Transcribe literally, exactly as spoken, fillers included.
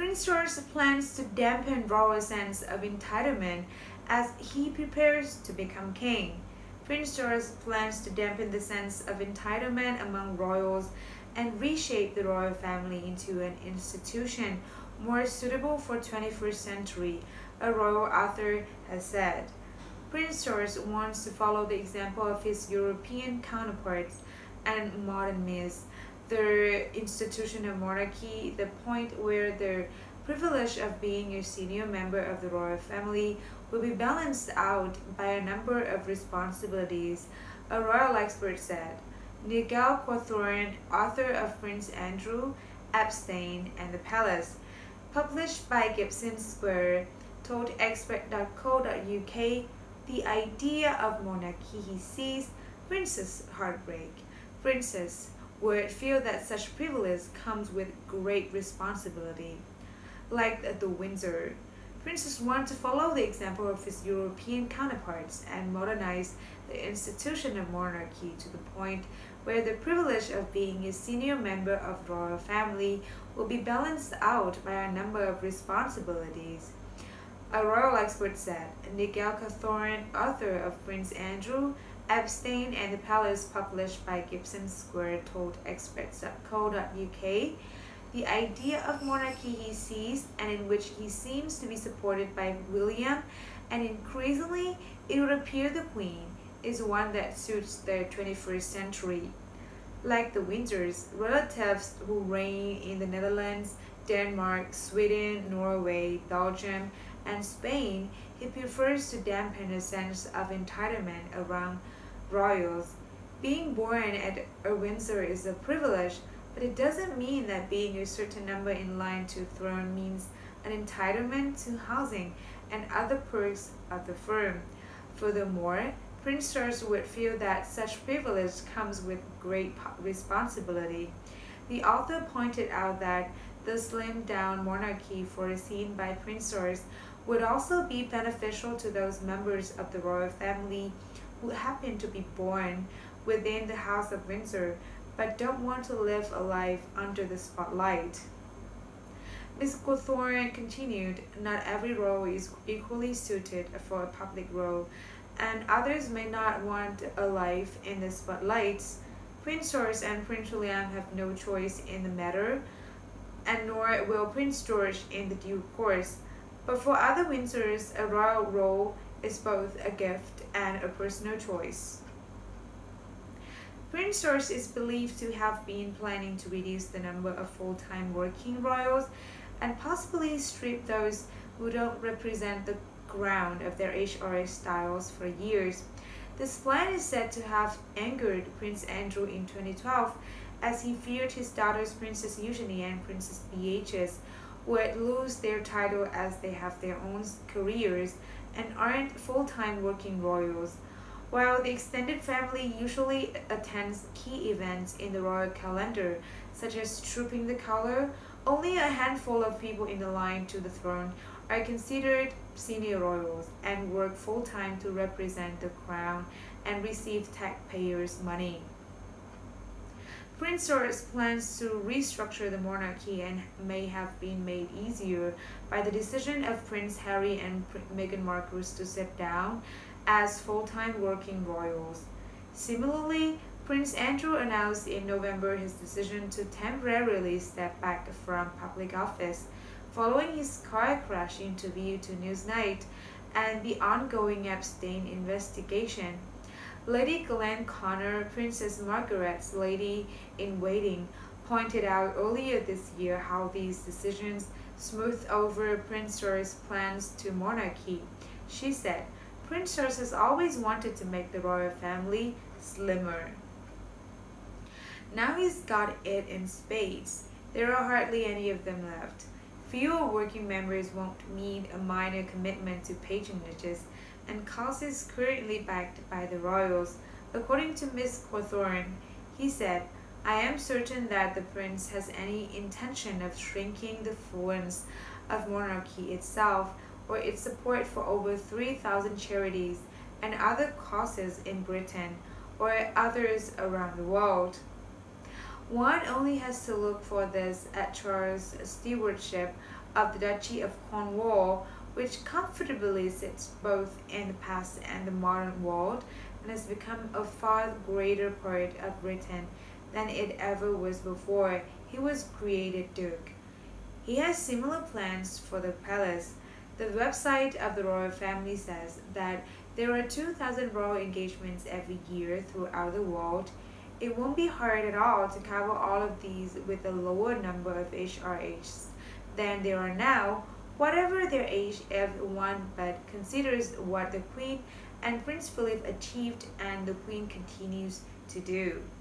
Prince Charles plans to dampen royal sense of entitlement as he prepares to become king. Prince Charles plans to dampen the sense of entitlement among royals and reshape the royal family into an institution more suitable for twenty-first century, a royal author has said. Prince Charles wants to follow the example of his European counterparts and modern myths, the institution of monarchy, the point where the privilege of being a senior member of the royal family will be balanced out by a number of responsibilities, a royal expert said. Nigel Cawthorne, author of Prince Andrew, Epstein, and the Palace, published by Gibson Square, told expert dot co dot U K, the idea of monarchy he sees Princess heartbreak. Princess would feel that such privilege comes with great responsibility. Like the Windsor, princes want to follow the example of his European counterparts and modernize the institution of monarchy to the point where the privilege of being a senior member of the royal family will be balanced out by a number of responsibilities. A royal expert said. Nigel Cawthorne, author of Prince Andrew, Epstein, and the Palace, published by Gibson Square, told experts dot co dot U K, the idea of monarchy he sees and in which he seems to be supported by William and increasingly it would appear the Queen is one that suits the twenty-first century. Like the Windsors, relatives who reign in the Netherlands, Denmark, Sweden, Norway, Belgium, and Spain, he prefers to dampen a sense of entitlement around royals. Being born at a Windsor is a privilege, but it doesn't mean that being a certain number in line to throne means an entitlement to housing and other perks of the firm. Furthermore, Prince Charles would feel that such privilege comes with great responsibility. The author pointed out that the slimmed-down monarchy foreseen by Prince Charles would also be beneficial to those members of the royal family who happen to be born within the House of Windsor but don't want to live a life under the spotlight. Miz Cawthorne continued, not every role is equally suited for a public role, and others may not want a life in the spotlights. Prince Charles and Prince William have no choice in the matter, and nor will Prince George in the due course. But for other Windsors, a royal role is both a gift and a personal choice. Prince George is believed to have been planning to reduce the number of full-time working royals and possibly strip those who don't represent the ground of their H R S styles for years. This plan is said to have angered Prince Andrew in twenty twelve as he feared his daughters Princess Eugenie and Princess Beatrice would lose their title as they have their own careers and aren't full-time working royals. While the extended family usually attends key events in the royal calendar, such as Trooping the Colour, only a handful of people in the line to the throne are considered senior royals and work full-time to represent the crown and receive taxpayers' money. Prince George plans to restructure the monarchy and may have been made easier by the decision of Prince Harry and Meghan Markle to step down as full-time working royals. Similarly, Prince Andrew announced in November his decision to temporarily step back from public office following his car crash interview to Newsnight and the ongoing Epstein investigation. Lady Glenn Connor, Princess Margaret's lady-in-waiting, pointed out earlier this year how these decisions smooth over Prince George's plans to monarchy. She said, Prince George has always wanted to make the royal family slimmer. Now he's got it in spades. There are hardly any of them left. Fewer working members won't mean a minor commitment to patronages and causes currently backed by the royals. According to Miz Cawthorne, he said, I am certain that the prince has any intention of shrinking the influence of monarchy itself or its support for over three thousand charities and other causes in Britain or others around the world. One only has to look for this at Charles' stewardship of the Duchy of Cornwall, which comfortably sits both in the past and the modern world and has become a far greater part of Britain than it ever was before he was created Duke. He has similar plans for the palace. The website of the royal family says that there are two thousand royal engagements every year throughout the world. It won't be hard at all to cover all of these with a lower number of H R Hs than there are now. Whatever their age, everyone but considers what the Queen and Prince Philip achieved and the Queen continues to do.